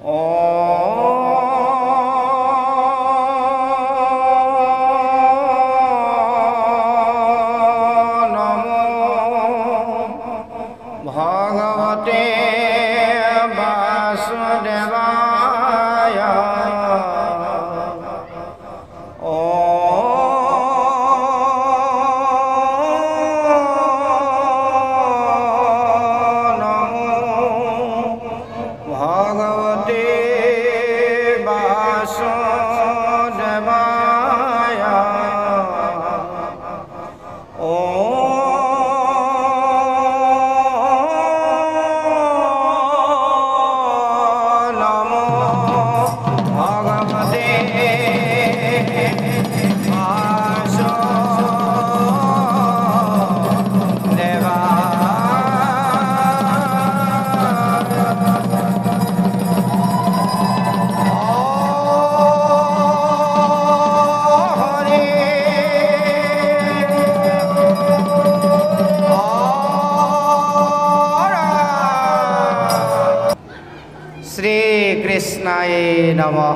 नमः।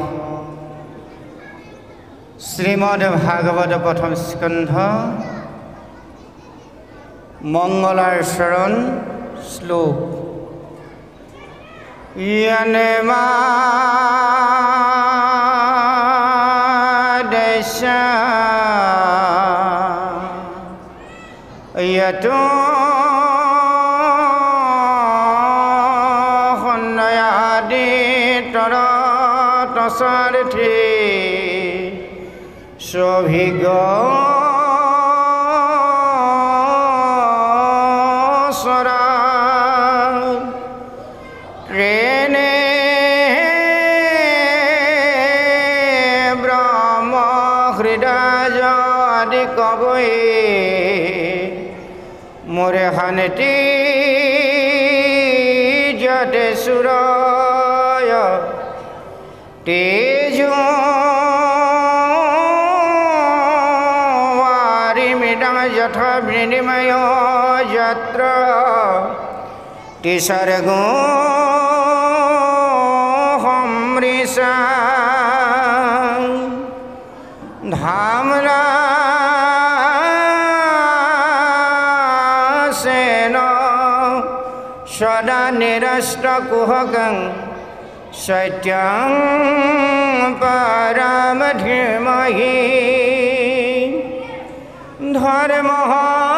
श्रीमद् भागवत प्रथम स्कंध मंगलार शरण श्लोक यनमा देशा यतो सारथी सभिज्ञ सरा ट्रेने ब्रह्म हृदय आदि कवि मोरे हनती जटे सुराय तेजो वारिमिदं यथा विनिमयो यत्र तिसर्गो हमृषा धाम्ना सेन सदा निरस्तकुहकं सत्यं परम धीमहि धर्मः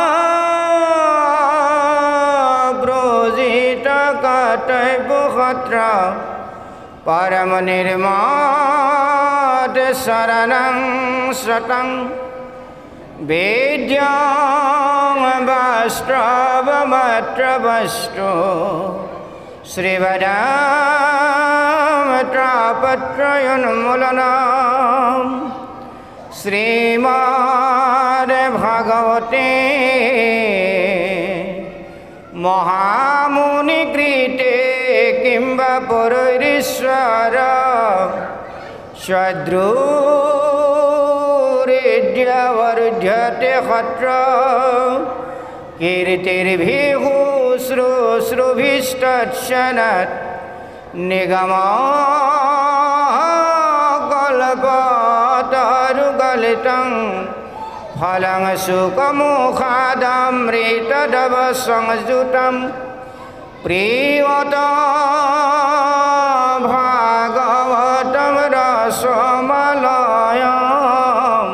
ब्रोजित कर्तव्यत्र परम निर्माद शरणं सतं वेद्यं वस्त्रवमत्र वस्तु श्रीवदामत्रापत्रयोन्मूलनम् श्रीमद् भागवते महामुनिकृते किंवा पुरुरीश्वर सद्रुरेद्यवरुध्यते हत्र कीर्तिर्भिः श्रुश्रुभिस्तत्सनत् निगमकल्पतरुगलितं फलं सुखमुखादमृतदव संयुतं प्रियतम भागवतं रसमलयं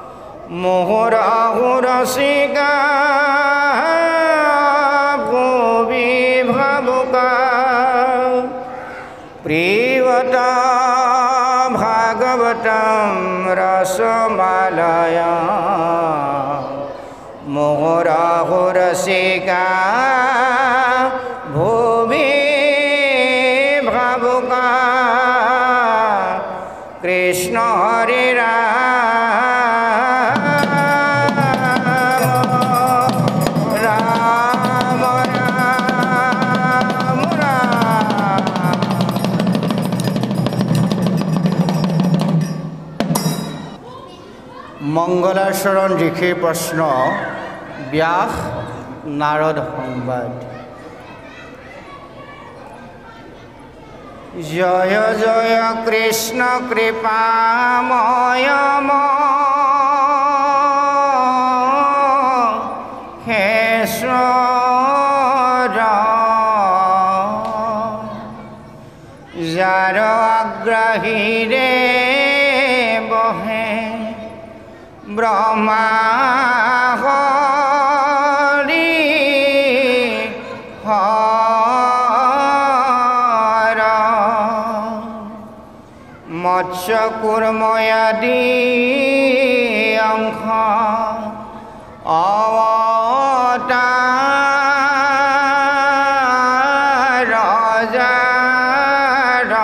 मुहुरहुरसिका प्रियता भागवतं रसमालया मुहुरहुरसिका भुवि भावुका कृष्ण हरे मंगलाचरण ऋषिर प्रश्न व्यास नारद संवाद। জয় জয় কৃষ্ণ কৃপাময় মহেশ্বৰ যাৰ আগ্ৰাহীৰে বহে ব্ৰহ্মা মৎস্য কুৰ্ময়াদি অংশ অৱতাৰ ৰজাৰ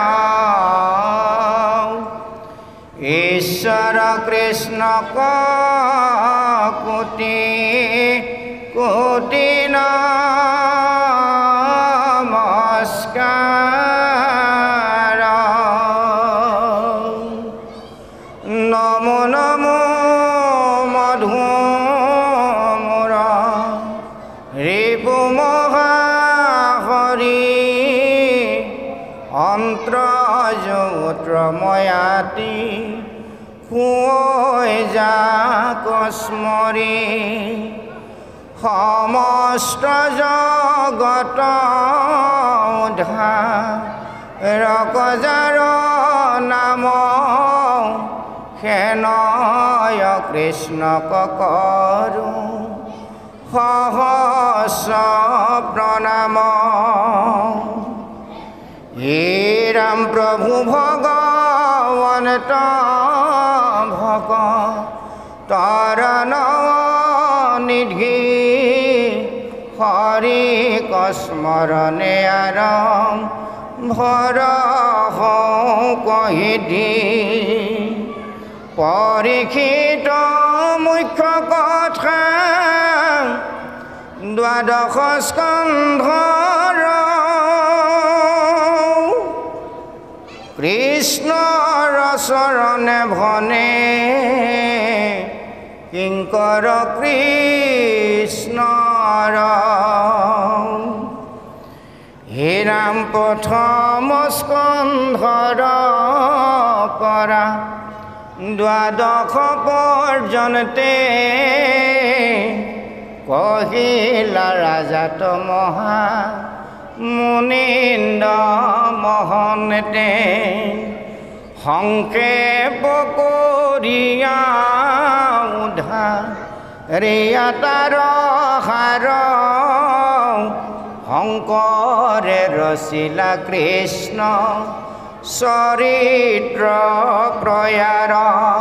ঈশ্বৰ কৃষ্ণক কোটি কোটি নমস্কাৰ নমো নমো মধুমূৰ ৰিপু মহাহৰি অন্ত্ৰজোত্ৰময়াতি শুই যাক স্মৰি সমস্ত জগত উদ্ধাৰক নাম হেনয় কৃষ্ণক কৰো সহস্ৰ প্ৰণাম হে ৰাম প্ৰভু ভগৱন্ত ভকতৰ নিধি হৰি কস্মৰণে আৰম্ভৰ কহি দি পৰীক্ষিত মুখ্য কথা দ্বাদশ স্কন্ধৰ কৃষ্ণৰ চৰণে ভনে কিংকৰ কৃষ্ণৰ হে ৰাম প্ৰথম স্কন্ধৰ পৰা দ্বাদশ পৰ্যন্তে কহিলা ৰাজাত মহা মুনীন্দ্ৰ মহন্তে সংক্ষেপ কৰিয়া উদ্ধাৰিয়া তাৰ সাৰ শংকৰে ৰচিলা কৃষ্ণ চৰিত্ৰ প্ৰয়াৰ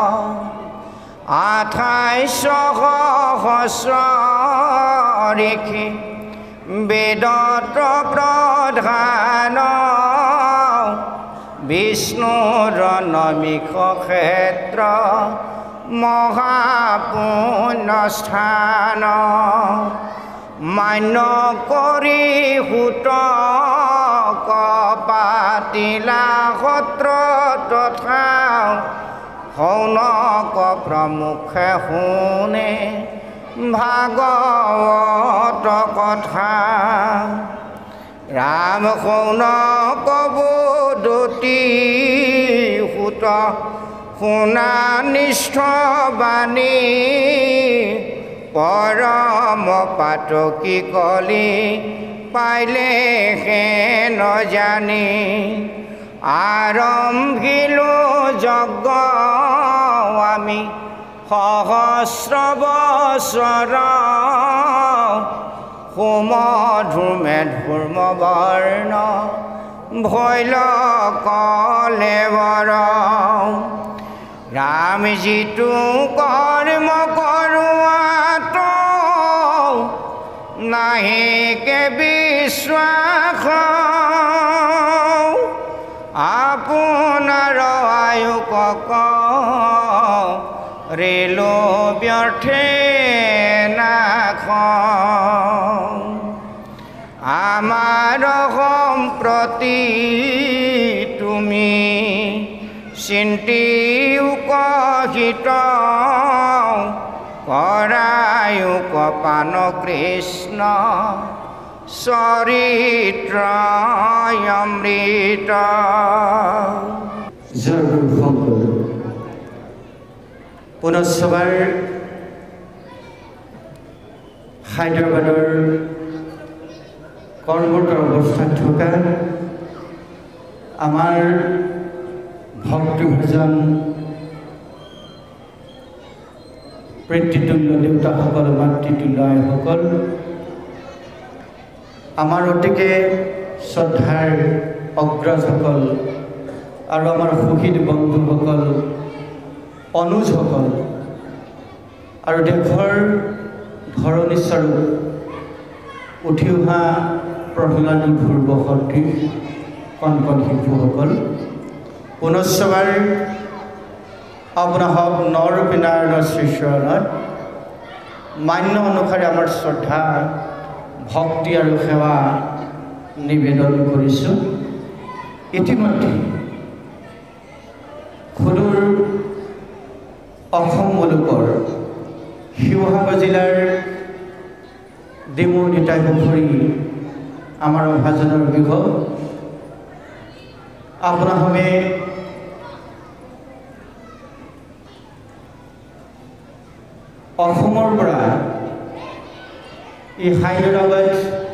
28 সহস্ৰ ঋষি বেদত প্ৰধান বিষ্ণুৰ নমিষ ক্ষেত্ৰ মহাপুণ্যস্থান মান্য কৰি সুতক পাতিলা সত্ৰ তথা শৌনক প্ৰমুখে শুনে ভাগৱত কথা ৰাম শৌনক বদতি সুত শুনা নিষ্ঠ বাণী পৰম পাতকী কলি পাইলে হেন জানি আৰম্ভিলো যজ্ঞ আমি সহস্ৰ বছৰ হোম ধূমে ধূৰ্ম বৰ্ণ ভৈল কলেবৰ ৰাম যিটো কৰ্ম কৰোৱাত নাহিকে বিশ্বাস আপোনাৰ আয়ুকক ৰেলো ব্যৰ্থে নাখ আমাৰ সম্প্ৰতি তুমি চিন্তি উপহিত কৰায়ুক পান কৃষ্ণ চৰিত্ৰই অমৃত। পুনশ্চবাৰ হায়দৰাবাদৰ কৰ্মৰত অৱস্থাত থকা আমাৰ ভক্তিভাজন পিতৃতুল্য দেউতাসকল, মাতৃতুল্য আইসকল, আমাৰ অতিকে শ্ৰদ্ধাৰ অগ্ৰজসকল আৰু আমাৰ শহীদ বন্ধুসকল, অনুজসকল আৰু দেশৰ ধৰণীস্বৰূপ উঠি অহা প্ৰহ্লাদী পূৰ্বশক্তি কণ শিশুসকল, পুনশ্চবাৰ আপোনাক নৰপিনাৰায়ণ শ্ৰীচৰণত মান্য অনুসাৰে আমাৰ শ্ৰদ্ধা, ভক্তি আৰু সেৱা নিবেদন কৰিছোঁ। ইতিমধ্যে সুদূৰ অসম মুলুকৰ শিৱসাগৰ জিলাৰ ডিমৌ নিতাই পুখুৰী আমাৰ অভাজনৰ গৃহ। আপোনাসৱে অসমৰ পৰা এই হায়দৰাবাদ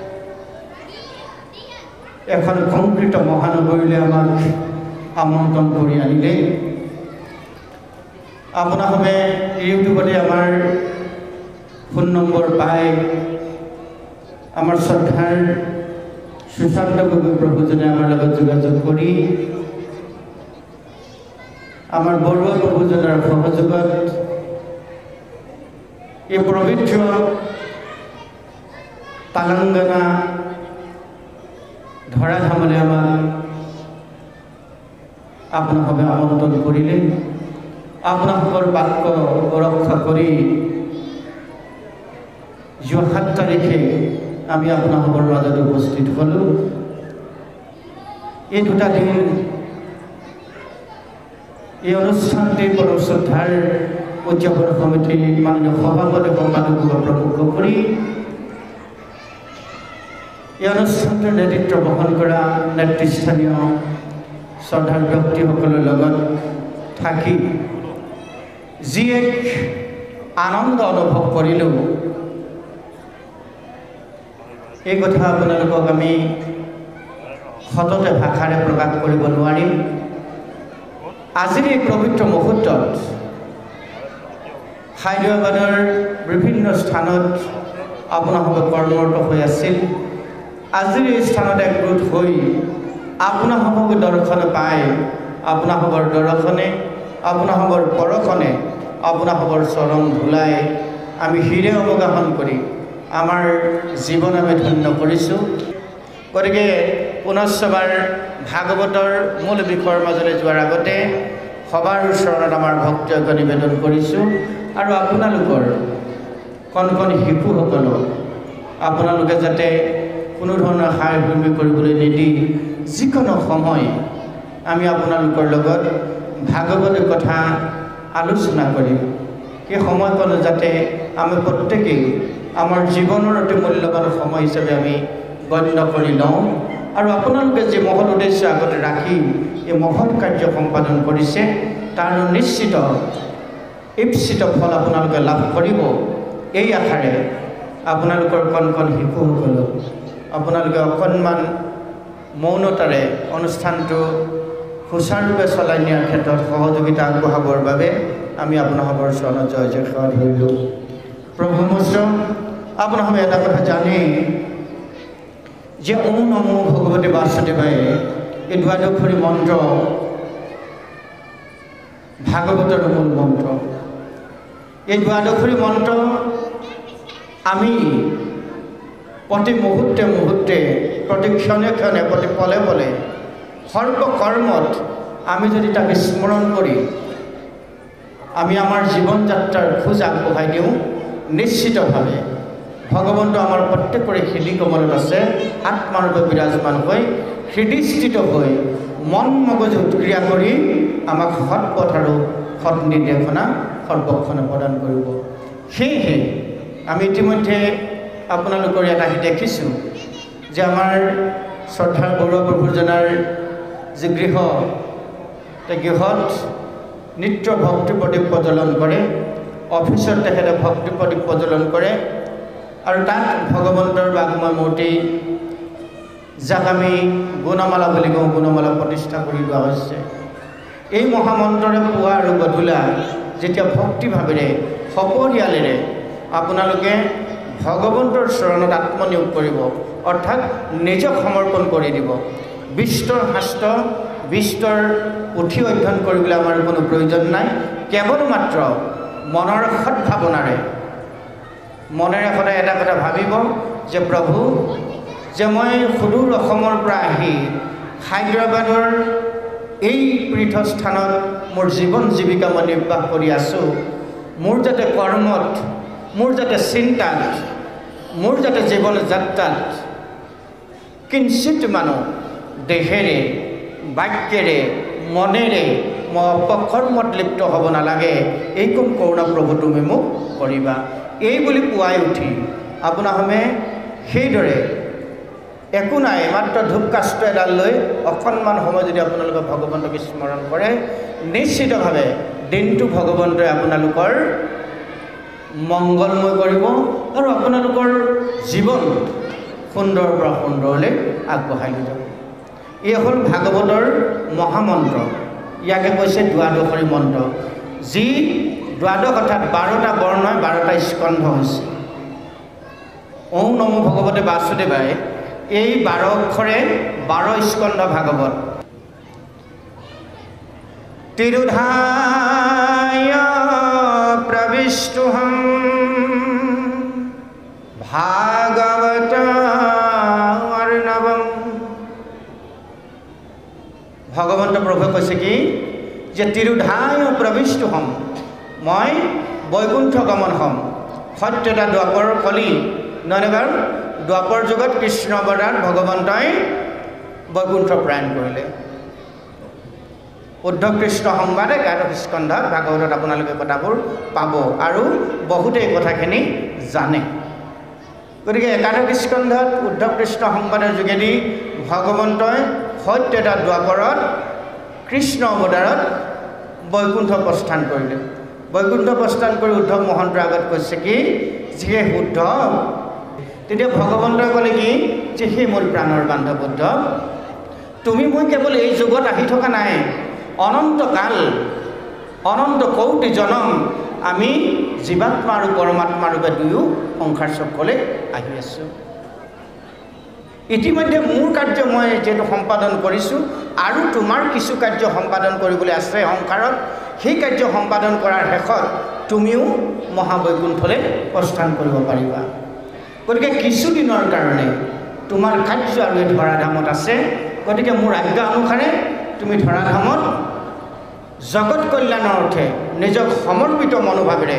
এখন সংকৃত মহানগৰীলৈ আমাক আমন্ত্ৰণ কৰি আনিলে। আপোনাসৱে ইউটিউবতে আমাৰ ফোন নম্বৰ পাই আমাৰ শ্ৰদ্ধাৰ সুশান্ত গগৈ প্ৰভুজনে আমাৰ লগত যোগাযোগ কৰি আমাৰ বৰুৱা প্ৰভুজনৰ সহযোগত এই পবিত্ৰ তালাংগানা ধৰাধামলৈ আমাক আপোনাসৱে আমন্ত্ৰণ কৰিলে। আপোনালোকৰ বাক্য ৰক্ষা কৰি যোৱা 7 তাৰিখে আমি আপোনালোকৰ মাজত উপস্থিত হ'লোঁ। এই 2টা দিন এই অনুষ্ঠানটি পৰম শ্ৰদ্ধাৰ উদযাপন সমিতিৰ মাননীয় সভাপতি সম্পাদকক প্ৰমুখ কৰি এই অনুষ্ঠানটোৰ নেতৃত্ব বহন কৰা নেতৃস্থানীয় শ্ৰদ্ধাৰ ব্যক্তিসকলৰ লগত থাকি যি এক আনন্দ অনুভৱ কৰিলোঁ, এই কথা আপোনালোকক আমি সততে ভাষাৰে প্ৰকাশ কৰিব নোৱাৰিম। আজিৰ এই পবিত্ৰ মুহূৰ্তত হায়দৰাবাদৰ বিভিন্ন স্থানত আপোনালোকে কৰ্মৰত হৈ আছিল। আজিৰ এই স্থানত একগোট হৈ আপোনালোকক দৰ্শন পাই আপোনালোকৰ দৰ্শনে, আপোনালোকৰ পৰশনে, আপোনালোকৰ চৰণ ধুলাই আমি হীৰে অৱগাহন কৰি আমাৰ জীৱন আমি ধন্য কৰিছোঁ। গতিকে পুনশ্চবাৰ ভাগৱতৰ মূল বিষয়ৰ মাজলৈ যোৱাৰ আগতে সবাৰ ওচৰত আমাৰ ভক্তিযজ্ঞ নিবেদন কৰিছোঁ আৰু আপোনালোকৰ কণ শিশুসকলক আপোনালোকে যাতে কোনো ধৰণৰ সাৰ ভূমি কৰিবলৈ নিদি যিকোনো সময় আমি আপোনালোকৰ লগত ভাগৱতৰ কথা আলোচনা কৰিম। সেই সময়কণ যাতে আমি প্ৰত্যেকেই আমাৰ জীৱনৰ অতি মূল্যৱান সময় হিচাপে আমি গণ্য কৰি লওঁ আৰু আপোনালোকে যি মহৎ উদ্দেশ্য আগতে ৰাখি এই মহৎ কাৰ্য সম্পাদন কৰিছে তাৰ নিশ্চিত ঈপ্সিত ফল আপোনালোকে লাভ কৰিব, এই আশাৰে আপোনালোকৰ কণ শিশুসকলক আপোনালোকে অকণমান মৌনতাৰে অনুষ্ঠানটো সুচাৰুৰূপে চলাই নিয়াৰ ক্ষেত্ৰত সহযোগিতা আগবঢ়াবৰ বাবে আমি আপোনালোকৰ চৰণত জয় জয়কাৰ ধৰিলোঁ। প্ৰভু মিশ্ৰ, আপোনালোকে এটা কথা জানে যে ওম নমো ভগৱতী বাসুদেৱায় এই দ্বাদশী মন্ত্ৰ ভাগৱতৰ মূল মন্ত্ৰ। এই দ্বাদশী মন্ত্ৰ আমি প্ৰতি মুহূৰ্তে মুহূৰ্তে, প্ৰতি ক্ষণে ক্ষণে, প্ৰতি পলে পলে সৰ্বকৰ্মত আমি যদি তাক স্মৰণ কৰি আমি আমাৰ জীৱন যাত্ৰাৰ খোজ আগবঢ়াই দিওঁ, নিশ্চিতভাৱে ভগৱন্ত আমাৰ প্ৰত্যেকৰে হৃদয় কমলত আছে, আত্মাৰূপে বিৰাজমান হৈ হৃদয়স্থিত হৈ মন মগজু ক্ৰিয়া কৰি আমাক সৎ পথ আৰু সৎ নিৰ্দেশনা সৰ্বক্ষণে প্ৰদান কৰিব। সেয়েহে আমি ইতিমধ্যে আপোনালোকৰ এটা দেখিছোঁ যে আমাৰ শ্ৰদ্ধাৰ গৌৰৱপ্ৰভুজনাৰ যি গৃহ গৃহত নিত্য ভক্তি প্ৰদীপ প্ৰজ্বলন কৰে অফিচত তেখেতে ভক্তি প্ৰদীপ প্ৰজ্বলন কৰে আৰু তাত ভগৱন্তৰ বাগময় মূৰ্তি যাক আমি গুণমালা বুলি কওঁ গুণমালা প্ৰতিষ্ঠা কৰি লোৱা হৈছে এই মহামন্ত্ৰৰে পুৱা আৰু গধূলা যেতিয়া ভক্তিভাৱেৰে সপৰিয়ালেৰে আপোনালোকে ভগৱন্তৰ চৰণত আত্মনিয়োগ কৰিব অৰ্থাৎ নিজক সমৰ্পণ কৰি দিব বিস্তৰ শাস্ত্ৰ বিস্তৰ পুথি অধ্যয়ন কৰিবলৈ আমাৰ কোনো প্ৰয়োজন নাই কেৱল মাত্ৰ মনৰ সৎভাৱনাৰে মনেৰে সদায় এটা কথা ভাবিব যে প্ৰভু যে মই সুদূৰ অসমৰ পৰা আহি হায়দৰাবাদৰ এই তীৰ্থস্থানত মোৰ জীৱন জীৱিকা মই নিৰ্বাহ কৰি আছোঁ মোৰ যাতে কৰ্মত মোৰ যাতে চিন্তাত মোৰ যাতে জীৱন যাত্ৰাত কিঞ্চিত মানুহ দেহেৰে বাক্যেৰে মনেৰে মই অপকৰ্মত লিপ্ত হ'ব নালাগে এইকণ কৰোণা প্ৰভু তুমি মোক কৰিবা এই বুলি পুৱাই উঠি আপোনাৰসমে সেইদৰে একো নাই মাত্ৰ ধূপ কাষ্ট এডাল লৈ অকণমান সময় যদি আপোনালোকে ভগৱন্তক স্মৰণ কৰে নিশ্চিতভাৱে দিনটো ভগৱন্তই আপোনালোকৰ মংগলময় কৰিব আৰু আপোনালোকৰ জীৱন সুন্দৰৰ পৰা সুন্দৰলৈ আগবঢ়াই লৈ যাব এই হ'ল ভাগৱতৰ মহামন্ত্ৰ ইয়াকে কৈছে দ্বাদশী মন্ত্ৰ যি দ্বাদশ অৰ্থাৎ 12টা বৰ্ণ 12টা স্কন্ধ হৈছে ওম নমো ভগৱতে বাসুদেৱায় এই 12 অক্ষৰে 12 স্কন্ধ ভাগৱত তিৰুধায় প্ৰবিষ্টুহম ভাগৱত অৰ্ণৱম ভগৱন্ত প্ৰভুৱে কৈছে কি যে তিৰুধায় প্ৰবিষ্টুহম মই বৈকুণ্ঠ গমন হ'ম সত্যতা দ্বাপৰ কলি নহয় বাৰু দ্বাপৰ যুগত কৃষ্ণ অৱতাৰ ভগৱন্তই বৈকুণ্ঠ প্ৰয়াণ কৰিলে উদ্ধৱ কৃষ্ণ সংবাদে 11 স্কন্ধত ভাগৱতত আপোনালোকে কথাবোৰ পাব আৰু বহুতে এই কথাখিনি জানে গতিকে 11 স্কন্ধত উদ্ধৱ কৃষ্ণ সংবাদৰ যোগেদি ভগৱন্তই সত্যতা দ্বাপৰত কৃষ্ণ অৱতাৰত বৈকুণ্ঠ প্ৰস্থান কৰিলে বৈকুণ্ঠ প্ৰস্থান কৰি উদ্ধৱ মহন্তৰ আগত কৈছে কি যে শুদ্ধ তেতিয়া ভগৱন্তই ক'লে কি যে হে মোৰ প্ৰাণৰ বান্ধৱ উদ্ধৱ তুমি মই কেৱল এই যুগত আহি থকা নাই অনন্ত কাল অনন্ত কৌটি জনম আমি জীৱাত্মা আৰু পৰমাত্মা ৰূপে দুয়ো সংসাৰ চক্ৰলৈ আহি আছোঁ ইতিমধ্যে মোৰ কাৰ্য মই যেটো সম্পাদন কৰিছোঁ আৰু তোমাৰ কিছু কাৰ্য সম্পাদন কৰিবলৈ আছে সংসাৰত সেই কাৰ্য সম্পাদন কৰাৰ শেষত তুমিও মহাবৈকুণ্ঠলৈ প্ৰস্থান কৰিব পাৰিবা গতিকে কিছুদিনৰ কাৰণে তোমাৰ কাৰ্য আৰু এই ধৰাধামত আছে গতিকে মোৰ আজ্ঞা অনুসাৰে তুমি ধৰাধামত জগত কল্যাণৰ অৰ্থে নিজক সমৰ্পিত মনোভাৱেৰে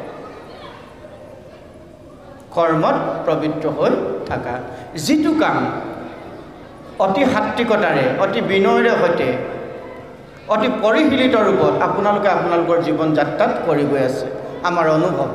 কৰ্মত প্ৰবৃত্ত হৈ থাকা যিটো কাম অতি সাত্বিকতাৰে অতি বিনয়ৰে সৈতে অতি পৰিশীলিত ৰূপত আপোনালোকে আপোনালোকৰ জীৱন যাত্ৰাত কৰি গৈ আছে আমাৰ অনুভৱ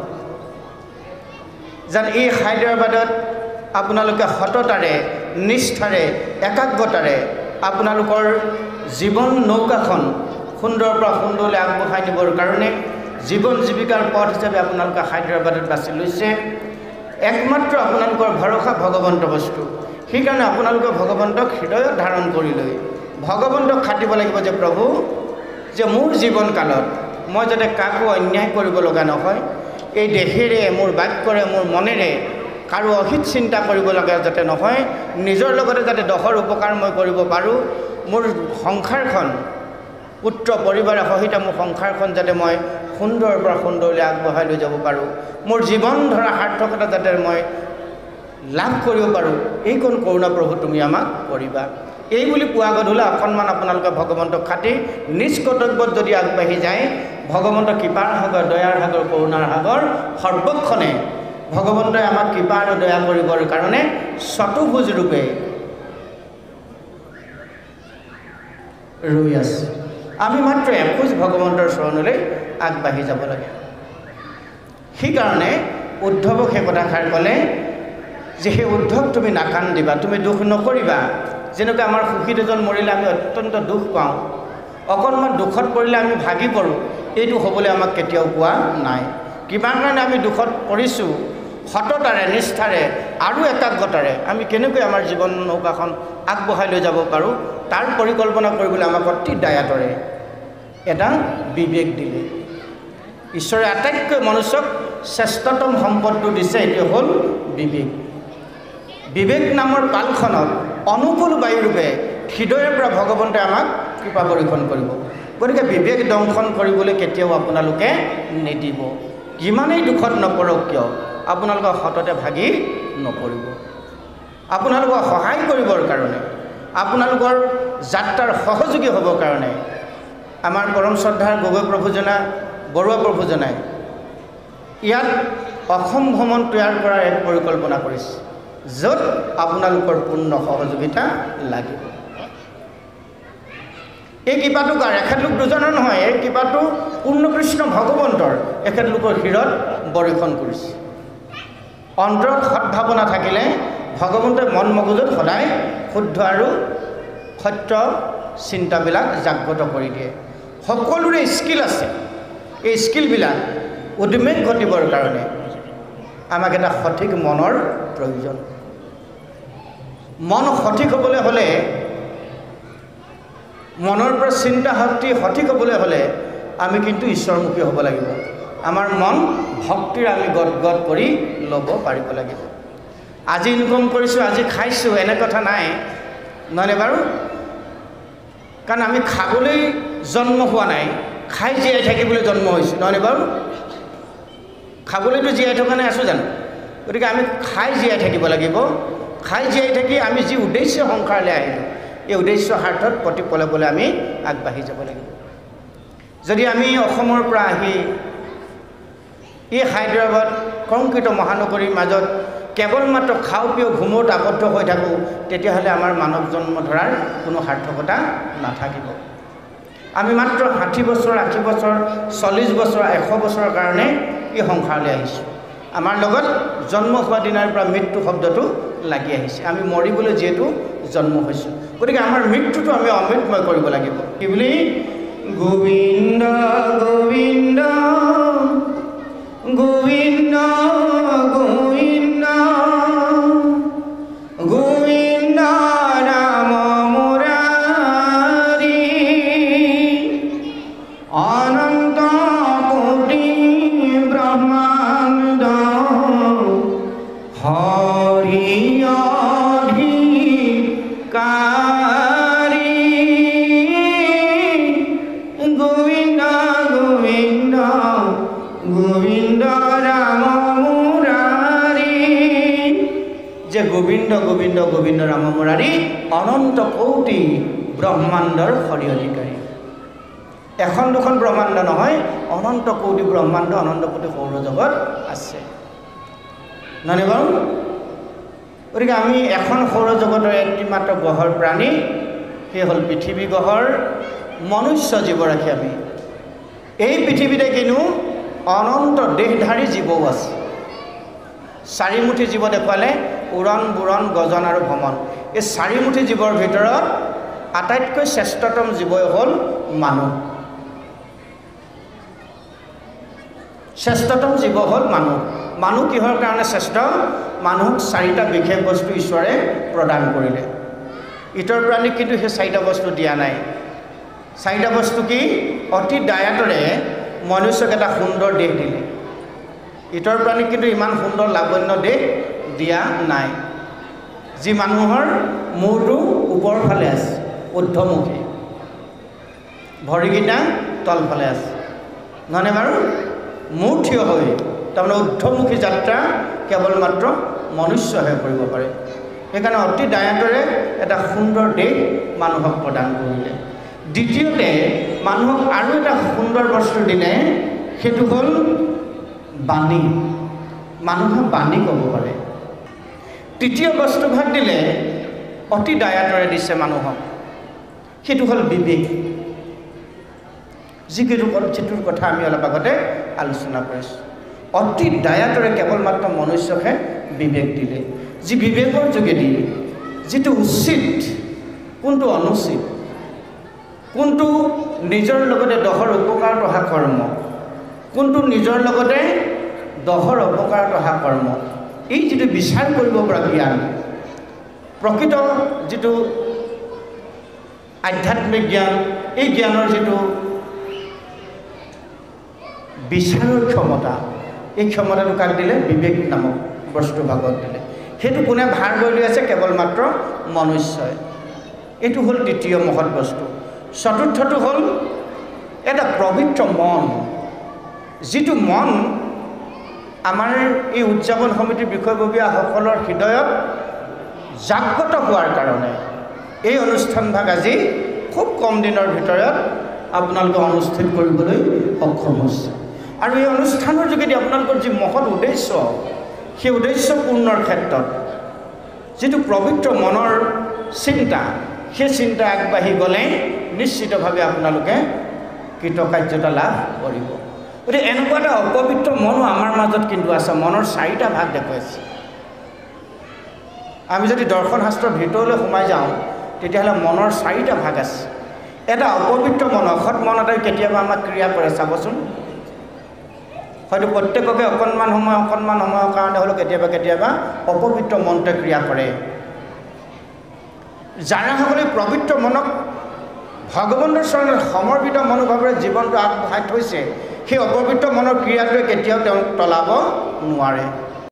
যেন এই হায়দৰাবাদত আপোনালোকে সততাৰে নিষ্ঠাৰে একাগ্ৰতাৰে আপোনালোকৰ জীৱন নৌকাখন সুন্দৰৰ পৰা সুন্দৰলৈ আগবঢ়াই নিবৰ কাৰণে জীৱন জীৱিকাৰ পথ হিচাপে আপোনালোকে হায়দৰাবাদত বাছি লৈছে একমাত্ৰ আপোনালোকৰ ভৰসা ভগৱন্ত বস্তু সেইকাৰণে আপোনালোকে ভগৱন্তক হৃদয়ত ধাৰণ কৰি লৈ ভগৱন্তক খাটিব লাগিব যে প্ৰভু যে মোৰ জীৱনকালত মই যাতে কাকো অন্যায় কৰিব লগা নহয় এই দেহেৰে মোৰ বাক্যৰে মোৰ মনেৰে কাৰো অহিত চিন্তা কৰিব লগা যাতে নহয় নিজৰ লগতে যাতে দহৰ উপকাৰ মই কৰিব পাৰোঁ মোৰ সংসাৰখন পুত্ৰ পৰিবাৰৰ সহিত মোৰ সংসাৰখন যাতে মই সুন্দৰৰ পৰা সুন্দৰলৈ আগবঢ়াই লৈ যাব পাৰোঁ মোৰ জীৱন ধৰা সাৰ্থকতা যাতে মই লাভ কৰিব পাৰোঁ এইকণ কৰোণা প্ৰভু তুমি আমাক কৰিবা এই বুলি পুৱা গধূলা অকণমান আপোনালোকে ভগৱন্তক খাটি নিজ কৰ্তব্যত যদি আগবাঢ়ি যায় ভগৱন্ত কৃপাৰ সাগৰ দয়াৰ সাগৰ কৰোণাৰ সাগৰ সৰ্বক্ষণে ভগৱন্তই আমাক কৃপা আৰু দয়া কৰিবৰ কাৰণে চতুৰ্ভুজ ৰূপে ৰৈ আছে আমি মাত্ৰ এখোজ ভগৱন্তৰ চৰণলৈ আগবাঢ়ি যাব লাগে সেইকাৰণে উদ্ধৱক সেই কথাষাৰ ক'লে যে সেই উদ্ধৱ তুমি নাকান্দিবা, তুমি দুখ নকৰিবা। যেনেকৈ আমাৰ সুখী দুজন মৰিলে আমি অত্যন্ত দুখ পাওঁ, অকণমান দুখত পৰিলে আমি ভাগি পৰোঁ, এইটো হ'বলৈ আমাক কেতিয়াও কোৱা নাই। কিমান কাৰণে আমি দুখত পৰিছোঁ, সততাৰে নিষ্ঠাৰে আৰু একাগ্ৰতাৰে আমি কেনেকৈ আমাৰ জীৱন নৌকাখন আগবঢ়াই লৈ যাব পাৰোঁ, তাৰ পৰিকল্পনা কৰিবলৈ আমাক অতি দয়াতৰে এটা বিবেক দিলে। ঈশ্বৰে আটাইতকৈ মনুষ্যক শ্ৰেষ্ঠতম সম্পদটো দিছে, এইটো হ'ল বিবেক। বিবেক নামৰ পালখনত অনুকূল বায়ুৰূপে হৃদয়ৰ পৰা ভগৱন্তই আমাক কৃপা পৰীক্ষণ কৰিব। গতিকে বিবেক দংশন কৰিবলৈ কেতিয়াও আপোনালোকে নিদিব। যিমানেই দুখত নপৰক কিয় আপোনালোকৰ সততে ভাগি নপৰিব। আপোনালোকক সহায় কৰিবৰ কাৰণে, আপোনালোকৰ যাত্ৰাৰ সহযোগী হ'বৰ কাৰণে আমাৰ পৰম শ্ৰদ্ধাৰ গগৈ প্ৰভুজনা, বৰুৱা প্ৰভুজনাই ইয়াত অসম ভ্ৰমণ তৈয়াৰ কৰাৰ এক পৰিকল্পনা কৰিছে, য'ত আপোনালোকৰ পূৰ্ণ সহযোগিতা লাগিব। এই কৃপাটো কাৰ? এখেতলোক দুজনৰ নহয়, এই কৃপাটো পূৰ্ণকৃষ্ণ ভগৱন্তৰ এখেতলোকৰ শিৰত বৰ্ষণ কৰিছে। অন্তৰত সদ্ভাৱনা থাকিলে ভগৱন্তই মন মগজুত সদায় শুদ্ধ আৰু সত্য চিন্তাবিলাক জাগ্ৰত কৰি দিয়ে। সকলোৰে স্কিল আছে, এই স্কিলবিলাক উদ্মেগ ঘটিবৰ কাৰণে আমাক এটা সঠিক মনৰ প্ৰয়োজন। মন সঠিক হ'বলৈ হ'লে, মনৰ পৰা চিন্তা শক্তি সঠিক হ'বলৈ হ'লে আমি কিন্তু ঈশ্বৰমুখী হ'ব লাগিব। আমাৰ মন ভক্তিৰ আমি গদ গদ কৰি ল'ব পাৰিব লাগিব। আজি ইনকম কৰিছোঁ, আজি খাইছোঁ, এনে কথা নাই, নহয়নে বাৰু? কাৰণ আমি খাবলৈ জন্ম হোৱা নাই, খাই জীয়াই থাকিবলৈ জন্ম হৈছোঁ, নহয়নে বাৰু? খাবলৈতো জীয়াই থকা নাই আছোঁ জানো? গতিকে আমি খাই জীয়াই থাকিব লাগিব। খাই জীয়াই থাকি আমি যি উদ্দেশ্য সংসাৰলৈ আহিলোঁ, এই উদ্দেশ্য সাৰ্থত প্ৰতিপলে পলে আমি আগবাঢ়ি যাব লাগিব। যদি আমি অসমৰ পৰা আহি এই হায়দৰাবাদ কংক্ৰিত মহানগৰীৰ মাজত কেৱল মাত্ৰ খাও পিও ঘুমত আবদ্ধ হৈ থাকোঁ, তেতিয়াহ'লে আমাৰ মানৱ জন্ম ধৰাৰ কোনো সাৰ্থকতা নাথাকিব। আমি মাত্ৰ 60 বছৰ, 80 বছৰ, 40 বছৰ, 100 বছৰৰ কাৰণে এই সংসাৰলৈ আহিছোঁ। আমাৰ লগত জন্ম হোৱা দিনাৰ পৰা মৃত্যু শব্দটো লাগি আহিছে। আমি মৰিবলৈ যিহেতু জন্ম হৈছোঁ, গতিকে আমাৰ মৃত্যুটো আমি অমৃতময় কৰিব লাগিব। কি বুলি? গোবিন্দ গোবিন্দ গোবিন্দ গোবিন্দ গোবিন্দ নাম মুৰাৰী অনন্ত কোটি ব্ৰহ্মাণ্ড হৰি অধিকাৰী গোবিন্দ গোবিন্দ গোবিন্দ ৰাম মুৰাৰী। যে গোবিন্দ গোবিন্দ গোবিন্দ ৰাম মুৰাৰী অনন্ত কোটি ব্ৰহ্মাণ্ডৰ হৰি অধিকাৰী। এখন দুখন ব্ৰহ্মাণ্ড নহয়, অনন্ত কোটি ব্ৰহ্মাণ্ড, অনন্ত কোটি সৌৰজগত আছে, নহয়নে বাৰু? গতিকে আমি এখন সৌৰজগতৰ এটি মাত্ৰ গ্ৰহৰ প্ৰাণী, সেই হ'ল পৃথিৱী গ্ৰহৰ মনুষ্য জীৱৰাশি। আমি এই পৃথিৱীতে কিনো অনন্ত দেহধাৰী জীৱও আছে। চাৰিমুঠি জীৱ দেখুৱালে, উৰণ বুৰণ গজন আৰু ভ্ৰমণ। এই চাৰিমুঠি জীৱৰ ভিতৰত আটাইতকৈ শ্ৰেষ্ঠতম জীৱই হ'ল মানুহ। শ্ৰেষ্ঠতম জীৱ হ'ল মানুহ। মানুহ কিহৰ কাৰণে শ্ৰেষ্ঠ? মানুহক 4টা বিশেষ বস্তু ঈশ্বৰে প্ৰদান কৰিলে। ইতৰ প্ৰাণীক কিন্তু সেই 4টা বস্তু দিয়া নাই। 4টা বস্তু কি? অতি দায়াতৰে মনুষ্যক এটা সুন্দৰ দেহ দিলে। ইতৰ প্ৰাণীক কিন্তু ইমান সুন্দৰ লাৱণ্য দেহ দিয়া নাই। যি মানুহৰ মূৰটো ওপৰ ফালে আছে, ঊৰ্ধ্বমুখী, ভৰিকেইটা তলফালে আছে, নহয়নে বাৰু? মূৰ থিয় হৈ, তাৰমানে ঊৰ্ধ্বমুখী যাত্ৰা কেৱল মাত্ৰ মনুষ্যহে কৰিব পাৰে। সেইকাৰণে অতি দায়াতৰে এটা সুন্দৰ দেহ মানুহক প্ৰদান কৰিলে। দ্বিতীয়তে মানুহক আৰু এটা সুন্দৰ বস্তু দিলে, সেইটো হ'ল বাণী। মানুহে বাণী ক'ব পাৰে। তৃতীয় বস্তুভাগ দিলে, অতি দায়াতৰে দিছে মানুহক, সেইটো হ'ল বিবেক। যিটোৰ কথা আমি অলপ আগতে আলোচনা কৰিছোঁ। অতি দায়াতৰে কেৱল মাত্ৰ মনুষ্যকহে বিবেক দিলে। যি বিবেকৰ যোগেদি যিটো উচিত কোনটো অনুচিত কোনটো নিজৰ লগতে দহৰ উপকাৰত অহা কৰ্ম কোনটো নিজৰ লগতে দহৰ অপকাৰত অহা কৰ্ম এই যিটো বিচাৰ কৰিব পৰা জ্ঞান প্ৰকৃত যিটো আধ্যাত্মিক জ্ঞান এই জ্ঞানৰ যিটো বিচাৰৰ ক্ষমতা এই ক্ষমতাটো কাক দিলে বিবেক নামক বস্তু ভাগত দিলে সেইটো কোনে ভাৰ কৰি লৈ আছে কেৱল মাত্ৰ মনুষ্যই এইটো হ'ল তৃতীয় মহৎ বস্তু চতুৰ্থটো হ'ল এটা পবিত্ৰ মন যিটো মন আমাৰ এই উদযাপন সমিতিৰ বিষয়ববীয়াসকলৰ হৃদয়ত জাগ্ৰত হোৱাৰ কাৰণে এই অনুষ্ঠানভাগ আজি খুব কম দিনৰ ভিতৰত আপোনালোকে অনুষ্ঠিত কৰিবলৈ সক্ষম হৈছে আৰু এই অনুষ্ঠানৰ যোগেদি আপোনালোকৰ যি মহৎ উদ্দেশ্য সেই উদ্দেশ্য পূৰ্ণৰ ক্ষেত্ৰত যিটো পবিত্ৰ মনৰ চিন্তা সেই চিন্তা আগবাঢ়ি গ'লে নিশ্চিতভাৱে আপোনালোকে কৃতকাৰ্যতা লাভ কৰিব গতিকে এনেকুৱা এটা অপবিত্ৰ মনো আমাৰ মাজত কিন্তু আছে মনৰ চাৰিটা ভাগ দেখুৱাইছে আমি যদি দৰ্শন শাস্ত্ৰৰ ভিতৰলৈ সোমাই যাওঁ তেতিয়াহ'লে মনৰ চাৰিটা ভাগ আছে এটা অপবিত্ৰ মন অসৎ মন এটাই কেতিয়াবা আমাক ক্ৰিয়া কৰে চাবচোন হয়তো প্ৰত্যেককে অকণমান সময়ৰ কাৰণে হ'লেও কেতিয়াবা অপবিত্ৰ মনটোৱে ক্ৰিয়া কৰে যাৰাসকলে পবিত্ৰ মনক ভগৱন্তৰ চৰণত সমৰ্পিত মনোভাৱেৰে জীৱনটো আগবঢ়াই থৈছে সেই অপবিত্ৰ মনৰ ক্ৰিয়াটোৱে কেতিয়াও তেওঁক টলাব নোৱাৰে